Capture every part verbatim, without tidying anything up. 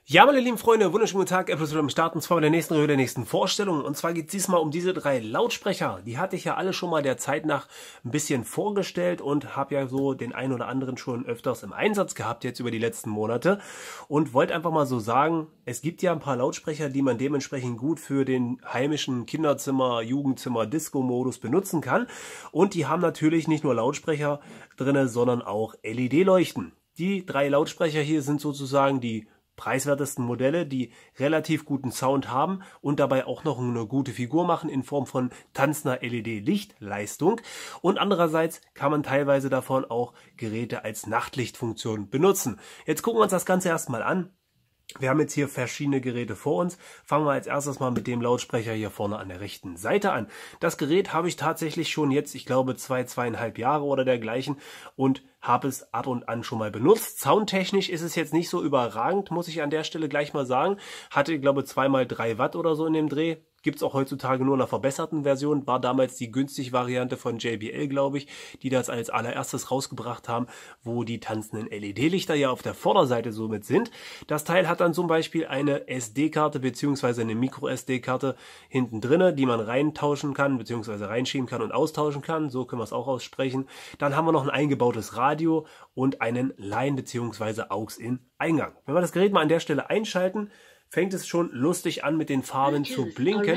Ja, meine lieben Freunde, wunderschönen guten Tag, Apple am Start und zwar bei der nächsten Review der nächsten Vorstellung. Und zwar geht es diesmal um diese drei Lautsprecher. Die hatte ich ja alle schon mal der Zeit nach ein bisschen vorgestellt und habe ja so den einen oder anderen schon öfters im Einsatz gehabt jetzt über die letzten Monate. Und wollte einfach mal so sagen, es gibt ja ein paar Lautsprecher, die man dementsprechend gut für den heimischen Kinderzimmer, Jugendzimmer, Disco-Modus benutzen kann. Und die haben natürlich nicht nur Lautsprecher drinne, sondern auch L E D-Leuchten. Die drei Lautsprecher hier sind sozusagen die preiswertesten Modelle, die relativ guten Sound haben und dabei auch noch eine gute Figur machen in Form von tanzender L E D-Lichtleistung. Und andererseits kann man teilweise davon auch Geräte als Nachtlichtfunktion benutzen. Jetzt gucken wir uns das Ganze erstmal an. Wir haben jetzt hier verschiedene Geräte vor uns. Fangen wir als erstes mal mit dem Lautsprecher hier vorne an der rechten Seite an. Das Gerät habe ich tatsächlich schon jetzt, ich glaube, zwei, zweieinhalb Jahre oder dergleichen und habe es ab und an schon mal benutzt. Soundtechnisch ist es jetzt nicht so überragend, muss ich an der Stelle gleich mal sagen. Hatte, glaube ich, zweimal drei Watt oder so in dem Dreh. Gibt es auch heutzutage nur in einer verbesserten Version. War damals die günstige Variante von J B L, glaube ich, die das als allererstes rausgebracht haben, wo die tanzenden L E D-Lichter ja auf der Vorderseite somit sind. Das Teil hat dann zum Beispiel eine S D-Karte bzw. eine Micro-S D-Karte hinten drinne, die man reintauschen kann bzw. reinschieben kann und austauschen kann. So können wir es auch aussprechen. Dann haben wir noch ein eingebautes Radio und einen Line bzw. Aux-in-Eingang. Wenn wir das Gerät mal an der Stelle einschalten, fängt es schon lustig an mit den Farben zu blinken.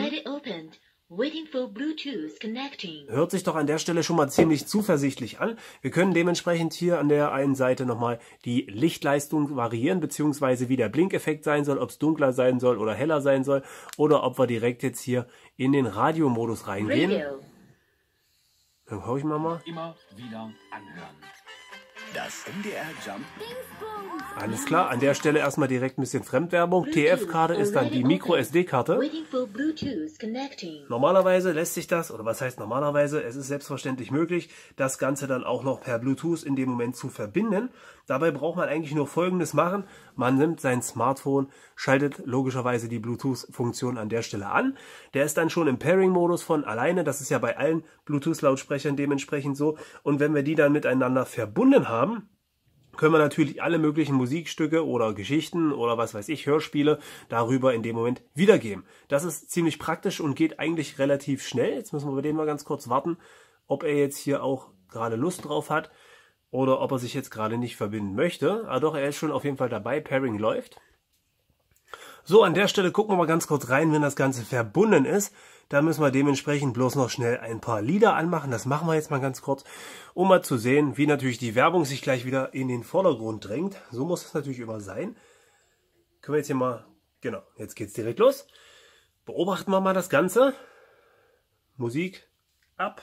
Hört sich doch an der Stelle schon mal ziemlich zuversichtlich an. Wir können dementsprechend hier an der einen Seite nochmal die Lichtleistung variieren, beziehungsweise wie der Blinkeffekt sein soll, ob es dunkler sein soll oder heller sein soll, oder ob wir direkt jetzt hier in den Radiomodus reingehen. Radio. Dann hau ich mal mal. Immer wieder anhören. Das M D R Jump. Alles klar, an der Stelle erstmal direkt ein bisschen Fremdwerbung. T F-Karte ist dann die Micro-S D-Karte. Normalerweise lässt sich das, oder was heißt normalerweise, es ist selbstverständlich möglich, das Ganze dann auch noch per Bluetooth in dem Moment zu verbinden. Dabei braucht man eigentlich nur Folgendes machen. Man nimmt sein Smartphone, schaltet logischerweise die Bluetooth-Funktion an der Stelle an. Der ist dann schon im Pairing-Modus von alleine. Das ist ja bei allen Bluetooth-Lautsprechern dementsprechend so. Und wenn wir die dann miteinander verbunden haben, können wir natürlich alle möglichen Musikstücke oder Geschichten oder was weiß ich, Hörspiele darüber in dem Moment wiedergeben. Das ist ziemlich praktisch und geht eigentlich relativ schnell. Jetzt müssen wir bei dem mal ganz kurz warten, ob er jetzt hier auch gerade Lust drauf hat oder ob er sich jetzt gerade nicht verbinden möchte. Aber doch, er ist schon auf jeden Fall dabei. Pairing läuft. So, an der Stelle gucken wir mal ganz kurz rein, wenn das Ganze verbunden ist. Da müssen wir dementsprechend bloß noch schnell ein paar Lieder anmachen. Das machen wir jetzt mal ganz kurz, um mal zu sehen, wie natürlich die Werbung sich gleich wieder in den Vordergrund drängt. So muss es natürlich immer sein. Können wir jetzt hier mal, genau, jetzt geht's direkt los. Beobachten wir mal das Ganze. Musik ab.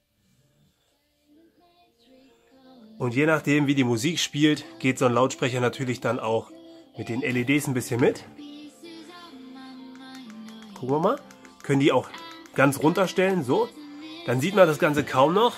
Und je nachdem, wie die Musik spielt, geht so ein Lautsprecher natürlich dann auch mit den L E Ds ein bisschen mit. Gucken wir mal. Können die auch ganz runterstellen, so. Dann sieht man das Ganze kaum noch.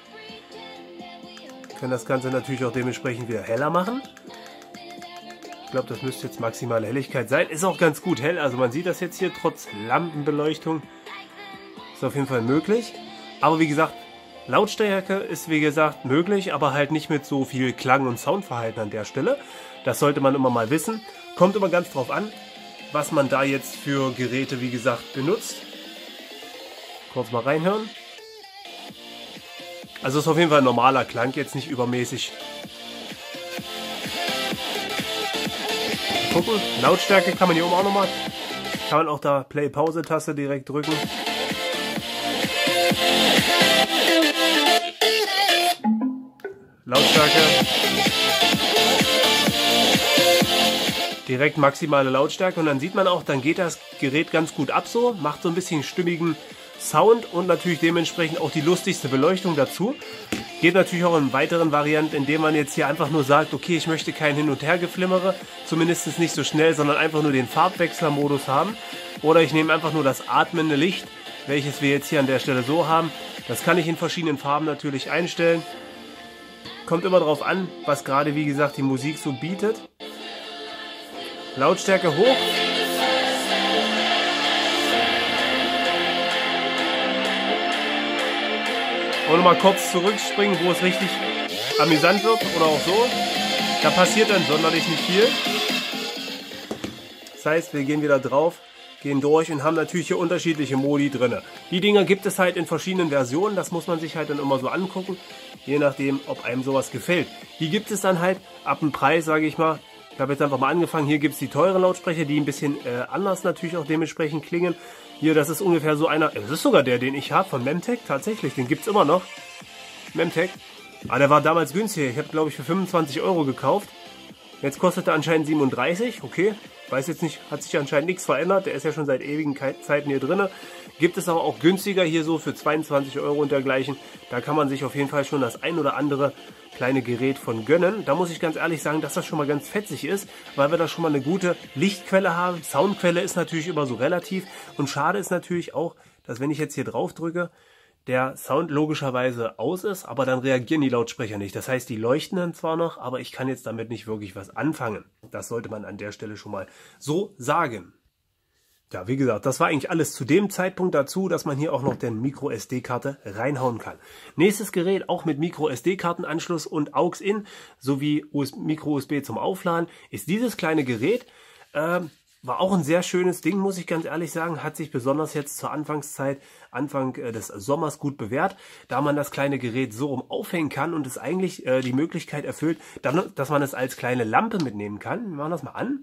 Können das Ganze natürlich auch dementsprechend wieder heller machen. Ich glaube, das müsste jetzt maximale Helligkeit sein. Ist auch ganz gut hell, also man sieht das jetzt hier trotz Lampenbeleuchtung. Ist auf jeden Fall möglich. Aber wie gesagt, Lautstärke ist wie gesagt möglich, aber halt nicht mit so viel Klang- und Soundverhalten an der Stelle. Das sollte man immer mal wissen. Kommt immer ganz drauf an, was man da jetzt für Geräte, wie gesagt, benutzt. Kurz mal reinhören. Also ist auf jeden Fall ein normaler Klang, jetzt nicht übermäßig. Gucken, Lautstärke kann man hier oben auch nochmal. Kann man auch da Play-Pause-Taste direkt drücken. Lautstärke. Direkt maximale Lautstärke und dann sieht man auch, dann geht das Gerät ganz gut ab so, macht so ein bisschen stimmigen Sound und natürlich dementsprechend auch die lustigste Beleuchtung dazu. Geht natürlich auch in weiteren Varianten, indem man jetzt hier einfach nur sagt, okay, ich möchte kein Hin- und Hergeflimmere, zumindest nicht so schnell, sondern einfach nur den Farbwechsler-Modus haben. Oder ich nehme einfach nur das atmende Licht, welches wir jetzt hier an der Stelle so haben. Das kann ich in verschiedenen Farben natürlich einstellen. Kommt immer darauf an, was gerade, wie gesagt, die Musik so bietet. Lautstärke hoch. Und nochmal kurz zurückspringen, wo es richtig amüsant wird oder auch so. Da passiert dann sonderlich nicht viel. Das heißt, wir gehen wieder drauf, gehen durch und haben natürlich hier unterschiedliche Modi drin. Die Dinger gibt es halt in verschiedenen Versionen, das muss man sich halt dann immer so angucken, je nachdem, ob einem sowas gefällt. Die gibt es dann halt ab dem Preis, sage ich mal. Ich habe jetzt einfach mal angefangen, hier gibt es die teuren Lautsprecher, die ein bisschen äh, anders natürlich auch dementsprechend klingen. Hier, das ist ungefähr so einer, das ist sogar der, den ich habe von Memtech, tatsächlich, den gibt es immer noch. Memtech, aber der war damals günstig, ich habe glaube ich für fünfundzwanzig Euro gekauft. Jetzt kostet er anscheinend siebenunddreißig, okay. Weiß jetzt nicht, hat sich anscheinend nichts verändert. Der ist ja schon seit ewigen Zeiten hier drin. Gibt es aber auch günstiger hier so für zweiundzwanzig Euro und dergleichen. Da kann man sich auf jeden Fall schon das ein oder andere kleine Gerät von gönnen. Da muss ich ganz ehrlich sagen, dass das schon mal ganz fetzig ist, weil wir da schon mal eine gute Lichtquelle haben. Soundquelle ist natürlich immer so relativ. Und schade ist natürlich auch, dass wenn ich jetzt hier drauf drücke, der Sound logischerweise aus ist, aber dann reagieren die Lautsprecher nicht. Das heißt, die leuchten dann zwar noch, aber ich kann jetzt damit nicht wirklich was anfangen. Das sollte man an der Stelle schon mal so sagen. Ja, wie gesagt, das war eigentlich alles zu dem Zeitpunkt dazu, dass man hier auch noch den Micro S D-Karte reinhauen kann. Nächstes Gerät, auch mit Micro S D-Kartenanschluss und A U X-In sowie Micro U S B zum Aufladen, ist dieses kleine Gerät. Ähm, War auch ein sehr schönes Ding, muss ich ganz ehrlich sagen. Hat sich besonders jetzt zur Anfangszeit, Anfang äh, des Sommers gut bewährt, da man das kleine Gerät so rum aufhängen kann und es eigentlich äh, die Möglichkeit erfüllt, dann, dass man es als kleine Lampe mitnehmen kann. Wir machen das mal an.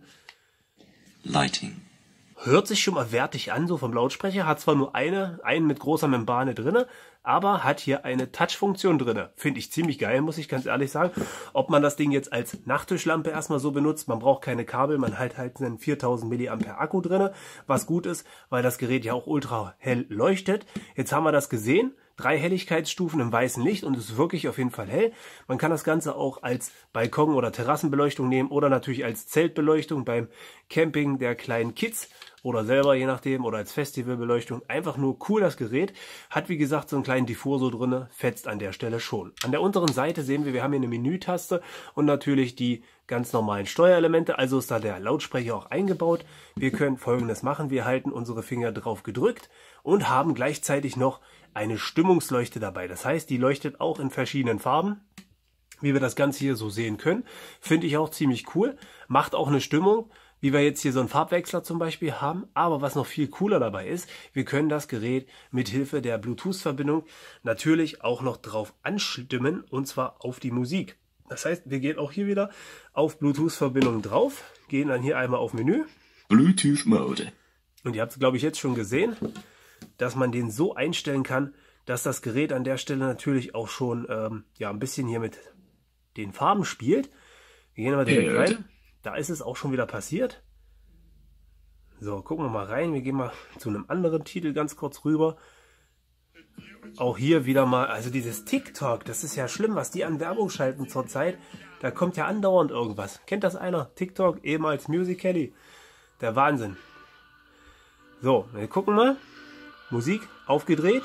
Lighting. Hört sich schon mal wertig an, so vom Lautsprecher. Hat zwar nur eine, einen mit großer Membrane drinne, aber hat hier eine Touch-Funktion drinne. Finde ich ziemlich geil, muss ich ganz ehrlich sagen. Ob man das Ding jetzt als Nachttischlampe erstmal so benutzt, man braucht keine Kabel, man hat halt einen viertausend Milliampere Akku drinne, was gut ist, weil das Gerät ja auch ultra hell leuchtet. Jetzt haben wir das gesehen. Drei Helligkeitsstufen im weißen Licht und es ist wirklich auf jeden Fall hell. Man kann das Ganze auch als Balkon- oder Terrassenbeleuchtung nehmen oder natürlich als Zeltbeleuchtung beim Camping der kleinen Kids oder selber, je nachdem, oder als Festivalbeleuchtung. Einfach nur cool, das Gerät. Hat, wie gesagt, so einen kleinen Diffusor drinne, fetzt an der Stelle schon. An der unteren Seite sehen wir, wir haben hier eine Menütaste und natürlich die ganz normalen Steuerelemente. Also ist da der Lautsprecher auch eingebaut. Wir können Folgendes machen. Wir halten unsere Finger drauf gedrückt und haben gleichzeitig noch eine Stimmungsleuchte dabei. Das heißt, die leuchtet auch in verschiedenen Farben, wie wir das Ganze hier so sehen können. Finde ich auch ziemlich cool. Macht auch eine Stimmung, wie wir jetzt hier so einen Farbwechsler zum Beispiel haben. Aber was noch viel cooler dabei ist, wir können das Gerät mit Hilfe der Bluetooth-Verbindung natürlich auch noch drauf anstimmen, und zwar auf die Musik. Das heißt, wir gehen auch hier wieder auf Bluetooth-Verbindung drauf, gehen dann hier einmal auf Menü. Bluetooth Mode. Und ihr habt es, glaube ich, jetzt schon gesehen, dass man den so einstellen kann, dass das Gerät an der Stelle natürlich auch schon ähm, ja, ein bisschen hier mit den Farben spielt. Wir gehen aber direkt rein. Da ist es auch schon wieder passiert. So, gucken wir mal rein. Wir gehen mal zu einem anderen Titel ganz kurz rüber. Auch hier wieder mal, also dieses TikTok, das ist ja schlimm, was die an Werbung schalten zurzeit. Da kommt ja andauernd irgendwas. Kennt das einer? TikTok, ehemals Musical.ly. Der Wahnsinn. So, wir gucken mal. Musik aufgedreht.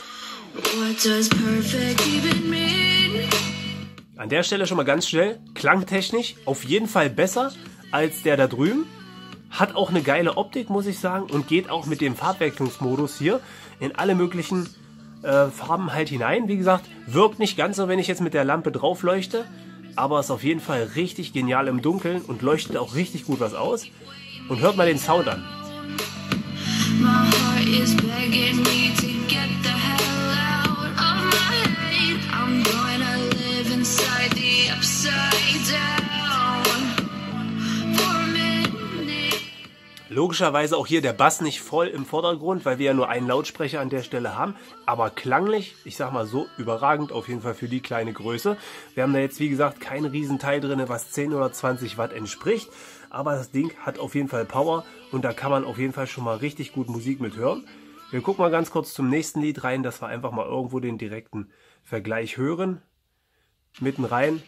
An der Stelle schon mal ganz schnell, klangtechnisch auf jeden Fall besser als der da drüben. Hat auch eine geile Optik, muss ich sagen, und geht auch mit dem Farbwechslungsmodus hier in alle möglichen äh, Farben halt hinein. Wie gesagt, wirkt nicht ganz so, wenn ich jetzt mit der Lampe drauf leuchte, aber ist auf jeden Fall richtig genial im Dunkeln und leuchtet auch richtig gut was aus. Und hört mal den Sound an. My heart is begging me to get the hell out of my head. I'm gonna live inside the upside down for a minute. Logischerweise auch hier der Bass nicht voll im Vordergrund, weil wir ja nur einen Lautsprecher an der Stelle haben. Aber klanglich, ich sag mal so, überragend auf jeden Fall für die kleine Größe. Wir haben da jetzt, wie gesagt, kein Riesenteil drin, was zehn oder zwanzig Watt entspricht. Aber das Ding hat auf jeden Fall Power und da kann man auf jeden Fall schon mal richtig gut Musik mit hören. Wir gucken mal ganz kurz zum nächsten Lied rein, dass wir einfach mal irgendwo den direkten Vergleich hören. Mitten rein.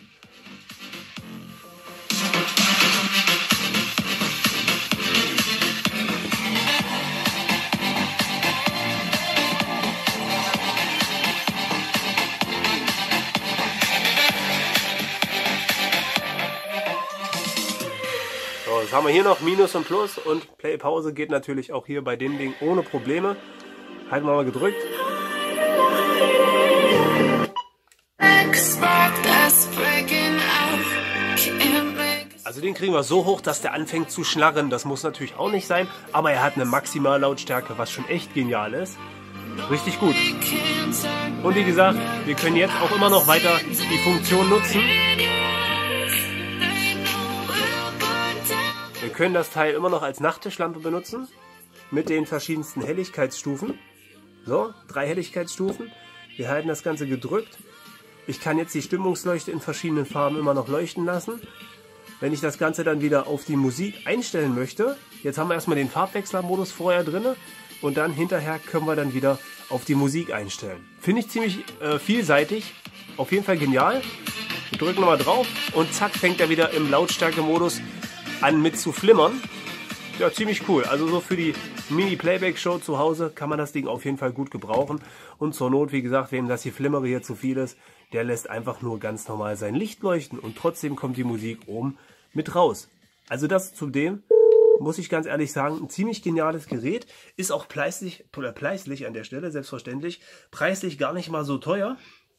Jetzt haben wir hier noch Minus und Plus und Play-Pause geht natürlich auch hier bei dem Ding ohne Probleme. Halten wir mal gedrückt. Also den kriegen wir so hoch, dass der anfängt zu schnarren. Das muss natürlich auch nicht sein, aber er hat eine Maximallautstärke, was schon echt genial ist. Richtig gut. Und wie gesagt, wir können jetzt auch immer noch weiter die Funktion nutzen. Wir können das Teil immer noch als Nachttischlampe benutzen, mit den verschiedensten Helligkeitsstufen. So, drei Helligkeitsstufen. Wir halten das Ganze gedrückt. Ich kann jetzt die Stimmungsleuchte in verschiedenen Farben immer noch leuchten lassen. Wenn ich das Ganze dann wieder auf die Musik einstellen möchte, jetzt haben wir erstmal den Farbwechslermodus vorher drin und dann hinterher können wir dann wieder auf die Musik einstellen. Finde ich ziemlich äh, vielseitig, auf jeden Fall genial. Wir drücken nochmal drauf und zack fängt er wieder im Lautstärke-Modus an mit zu flimmern. Ja, ziemlich cool. Also so für die Mini-Playback-Show zu Hause kann man das Ding auf jeden Fall gut gebrauchen. Und zur Not, wie gesagt, wem das hier Flimmere hier zu viel ist, der lässt einfach nur ganz normal sein Licht leuchten und trotzdem kommt die Musik oben mit raus. Also das zudem, muss ich ganz ehrlich sagen, ein ziemlich geniales Gerät. Ist auch preislich, oder preislich an der Stelle, selbstverständlich. Preislich gar nicht mal so teuer.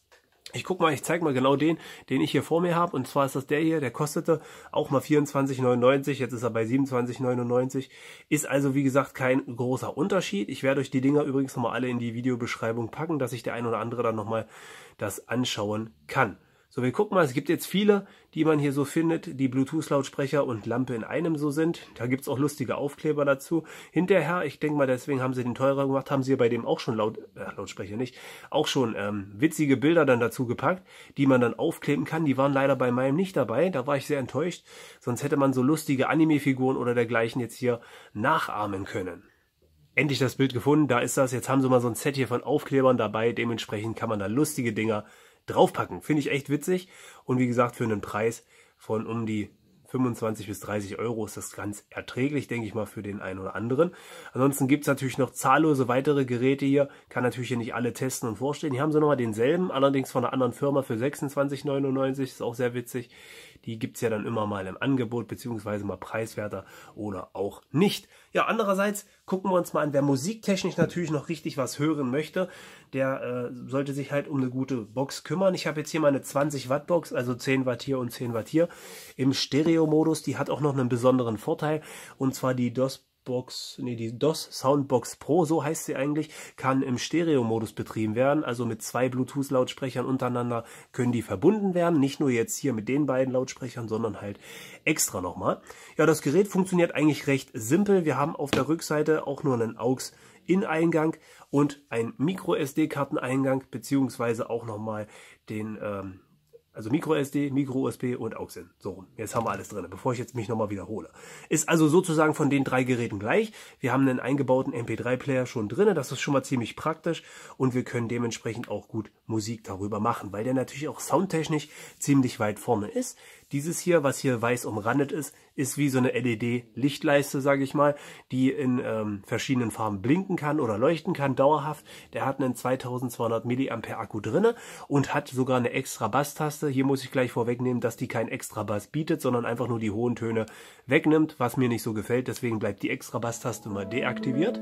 Ich guck mal, ich zeige mal genau den, den ich hier vor mir habe. Und zwar ist das der hier, der kostete auch mal vierundzwanzig neunundneunzig. Jetzt ist er bei siebenundzwanzig neunundneunzig. Ist also wie gesagt kein großer Unterschied. Ich werde euch die Dinger übrigens nochmal alle in die Videobeschreibung packen, dass sich der ein oder andere dann nochmal das anschauen kann. So, wir gucken mal, es gibt jetzt viele, die man hier so findet, die Bluetooth-Lautsprecher und Lampe in einem so sind. Da gibt es auch lustige Aufkleber dazu. Hinterher, ich denke mal, deswegen haben sie den teurer gemacht, haben sie bei dem auch schon Laut, äh, Lautsprecher nicht, auch schon ähm, witzige Bilder dann dazu gepackt, die man dann aufkleben kann. Die waren leider bei meinem nicht dabei, da war ich sehr enttäuscht. Sonst hätte man so lustige Anime-Figuren oder dergleichen jetzt hier nachahmen können. Endlich das Bild gefunden, da ist das. Jetzt haben sie mal so ein Set hier von Aufklebern dabei. Dementsprechend kann man da lustige Dinger draufpacken. Finde ich echt witzig. Und wie gesagt, für einen Preis von um die fünfundzwanzig bis dreißig Euro ist das ganz erträglich, denke ich mal, für den einen oder anderen. Ansonsten gibt es natürlich noch zahllose weitere Geräte hier. Kann natürlich hier nicht alle testen und vorstellen. Hier haben sie nochmal denselben, allerdings von einer anderen Firma für sechsundzwanzig neunundneunzig. Ist auch sehr witzig. Die gibt es ja dann immer mal im Angebot, beziehungsweise mal preiswerter oder auch nicht. Ja, andererseits gucken wir uns mal an, wer musiktechnisch natürlich noch richtig was hören möchte, der äh, sollte sich halt um eine gute Box kümmern. Ich habe jetzt hier mal eine zwanzig Watt Box, also zehn Watt hier und zehn Watt hier im Stereo-Modus. Die hat auch noch einen besonderen Vorteil, und zwar die D O S Box, nee, die D O S Soundbox Pro, so heißt sie eigentlich, kann im Stereo-Modus betrieben werden. Also mit zwei Bluetooth-Lautsprechern untereinander können die verbunden werden. Nicht nur jetzt hier mit den beiden Lautsprechern, sondern halt extra nochmal. Ja, das Gerät funktioniert eigentlich recht simpel. Wir haben auf der Rückseite auch nur einen Aux-In-Eingang und einen Micro-S D-Karteneingang, beziehungsweise auch nochmal den ähm, Also Micro S D, Micro U S B und Aux-In. So rum. Jetzt haben wir alles drin, bevor ich jetzt mich nochmal wiederhole. Ist also sozusagen von den drei Geräten gleich. Wir haben einen eingebauten M P drei Player schon drin. Das ist schon mal ziemlich praktisch. Und wir können dementsprechend auch gut Musik darüber machen, weil der natürlich auch soundtechnisch ziemlich weit vorne ist. Dieses hier, was hier weiß umrandet ist, ist wie so eine L E D-Lichtleiste, sage ich mal, die in ähm, verschiedenen Farben blinken kann oder leuchten kann, dauerhaft. Der hat einen zweitausendzweihundert Milliampere Akku drinne und hat sogar eine extra Basstaste. Hier muss ich gleich vorwegnehmen, dass die keinen extra Bass bietet, sondern einfach nur die hohen Töne wegnimmt, was mir nicht so gefällt. Deswegen bleibt die extra Basstaste mal deaktiviert.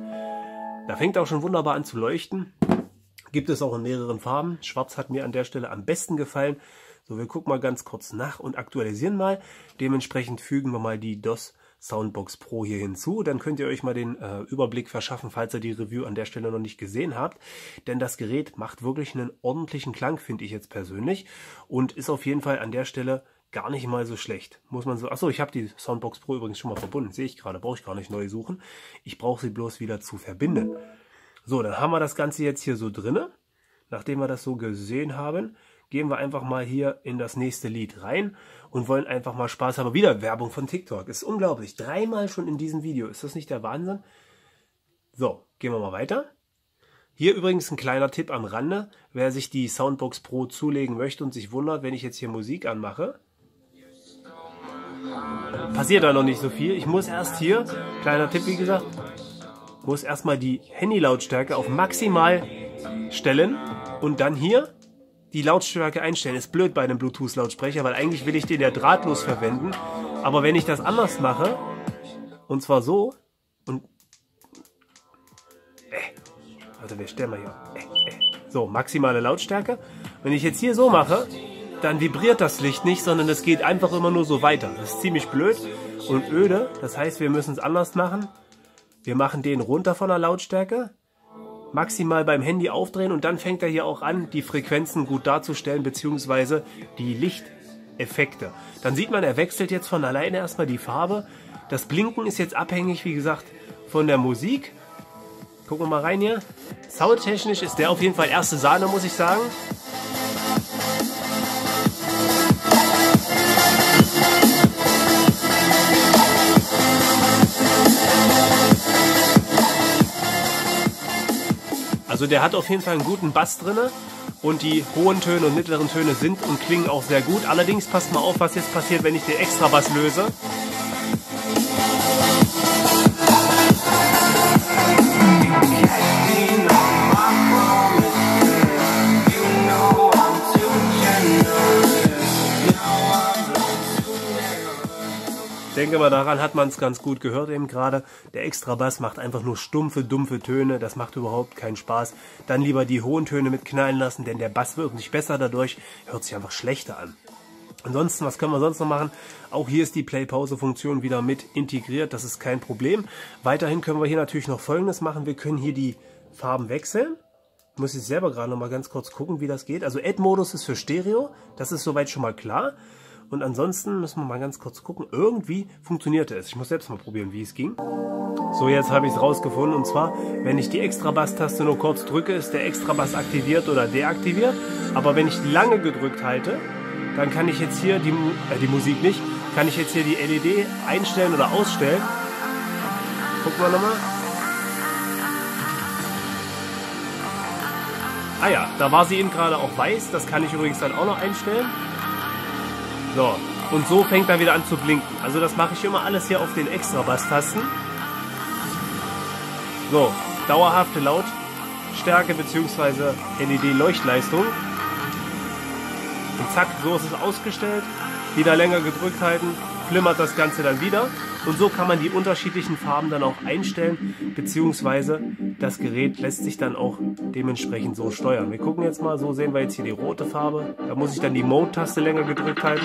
Da fängt auch schon wunderbar an zu leuchten. Gibt es auch in mehreren Farben. Schwarz hat mir an der Stelle am besten gefallen. So, wir gucken mal ganz kurz nach und aktualisieren mal. Dementsprechend fügen wir mal die D O S Soundbox Pro hier hinzu. Dann könnt ihr euch mal den äh, Überblick verschaffen, falls ihr die Review an der Stelle noch nicht gesehen habt. Denn das Gerät macht wirklich einen ordentlichen Klang, finde ich jetzt persönlich. Und ist auf jeden Fall an der Stelle gar nicht mal so schlecht. Muss man so. Achso, ich habe die Soundbox Pro übrigens schon mal verbunden. Sehe ich gerade, brauche ich gar nicht neu suchen. Ich brauche sie bloß wieder zu verbinden. So, dann haben wir das Ganze jetzt hier so drinne. Nachdem wir das so gesehen haben, gehen wir einfach mal hier in das nächste Lied rein und wollen einfach mal Spaß haben. Wieder Werbung von TikTok. Ist unglaublich. Dreimal schon in diesem Video. Ist das nicht der Wahnsinn? So, gehen wir mal weiter. Hier übrigens ein kleiner Tipp am Rande. Wer sich die Soundbox Pro zulegen möchte und sich wundert, wenn ich jetzt hier Musik anmache, passiert da noch nicht so viel. Ich muss erst hier, kleiner Tipp wie gesagt, muss erstmal die Handy-Lautstärke auf maximal stellen und dann hier die Lautstärke einstellen. Ist blöd bei einem Bluetooth-Lautsprecher, weil eigentlich will ich den ja drahtlos verwenden. Aber wenn ich das anders mache, und zwar so, und äh, also wir stellen mal hier, äh, äh, so, maximale Lautstärke. Wenn ich jetzt hier so mache, dann vibriert das Licht nicht, sondern es geht einfach immer nur so weiter. Das ist ziemlich blöd und öde. Das heißt, wir müssen es anders machen. Wir machen den runter von der Lautstärke, maximal beim Handy aufdrehen und dann fängt er hier auch an, die Frequenzen gut darzustellen, beziehungsweise die Lichteffekte. Dann sieht man, er wechselt jetzt von alleine erstmal die Farbe. Das Blinken ist jetzt abhängig, wie gesagt, von der Musik. Gucken wir mal rein hier. Soundtechnisch ist der auf jeden Fall erste Sahne, muss ich sagen. Also der hat auf jeden Fall einen guten Bass drin und die hohen Töne und mittleren Töne sind und klingen auch sehr gut. Allerdings passt mal auf, was jetzt passiert, wenn ich den Extrabass löse. Ich denke mal, daran hat man es ganz gut gehört eben gerade. Der Extrabass macht einfach nur stumpfe, dumpfe Töne. Das macht überhaupt keinen Spaß. Dann lieber die hohen Töne mit knallen lassen, denn der Bass wird nicht besser dadurch. Hört sich einfach schlechter an. Ansonsten, was können wir sonst noch machen? Auch hier ist die Play-Pause-Funktion wieder mit integriert. Das ist kein Problem. Weiterhin können wir hier natürlich noch Folgendes machen. Wir können hier die Farben wechseln. Muss ich selber gerade noch mal ganz kurz gucken, wie das geht. Also Add-Modus ist für Stereo. Das ist soweit schon mal klar. Und ansonsten müssen wir mal ganz kurz gucken. Irgendwie funktionierte es. Ich muss selbst mal probieren, wie es ging. So, jetzt habe ich es rausgefunden. Und zwar, wenn ich die Extrabass-Taste nur kurz drücke, ist der Extrabass aktiviert oder deaktiviert. Aber wenn ich die lange gedrückt halte, dann kann ich jetzt hier die, äh, die Musik nicht, kann ich jetzt hier die L E D einstellen oder ausstellen. Gucken wir nochmal. Ah ja, da war sie eben gerade auch weiß. Das kann ich übrigens dann auch noch einstellen. So, und so fängt er wieder an zu blinken. Also das mache ich immer alles hier auf den Extrabass-Tasten. So, dauerhafte Lautstärke bzw. L E D-Leuchtleistung. Und zack, so ist es ausgestellt. Wieder länger gedrückt halten, flimmert das Ganze dann wieder. Und so kann man die unterschiedlichen Farben dann auch einstellen, beziehungsweise das Gerät lässt sich dann auch dementsprechend so steuern. Wir gucken jetzt mal, so sehen wir jetzt hier die rote Farbe. Da muss ich dann die Mode-Taste länger gedrückt halten.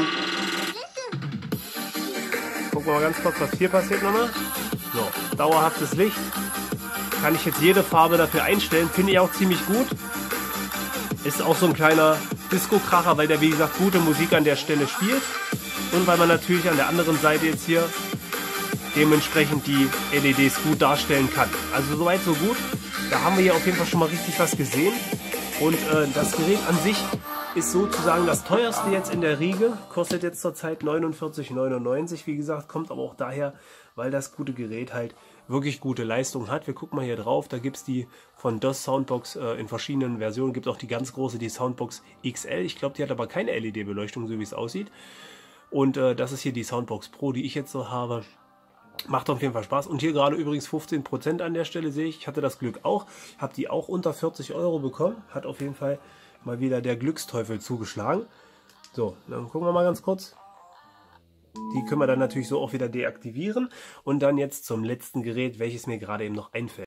Gucken wir mal ganz kurz, was hier passiert nochmal. So, dauerhaftes Licht. Kann ich jetzt jede Farbe dafür einstellen, finde ich auch ziemlich gut. Ist auch so ein kleiner Disco-Kracher, weil der, wie gesagt, gute Musik an der Stelle spielt. Und weil man natürlich an der anderen Seite jetzt hier dementsprechend die L E Ds gut darstellen kann. Also soweit so gut. Da haben wir hier auf jeden Fall schon mal richtig was gesehen. Und äh, das Gerät an sich ist sozusagen das teuerste jetzt in der Riege. Kostet jetzt zurzeit neunundvierzig neunundneunzig. Wie gesagt, kommt aber auch daher, weil das gute Gerät halt wirklich gute Leistung hat. Wir gucken mal hier drauf. Da gibt es die von D O S Soundbox äh, in verschiedenen Versionen. Gibt auch die ganz große, die Soundbox X L. Ich glaube, die hat aber keine L E D-Beleuchtung, so wie es aussieht. Und äh, das ist hier die Soundbox Pro, die ich jetzt so habe. Macht auf jeden Fall Spaß. Und hier gerade übrigens fünfzehn Prozent an der Stelle sehe ich. Ich hatte das Glück auch. Habe die auch unter vierzig Euro bekommen. Hat auf jeden Fall mal wieder der Glücksteufel zugeschlagen. So, dann gucken wir mal ganz kurz. Die können wir dann natürlich so auch wieder deaktivieren. Und dann jetzt zum letzten Gerät, welches mir gerade eben noch einfällt.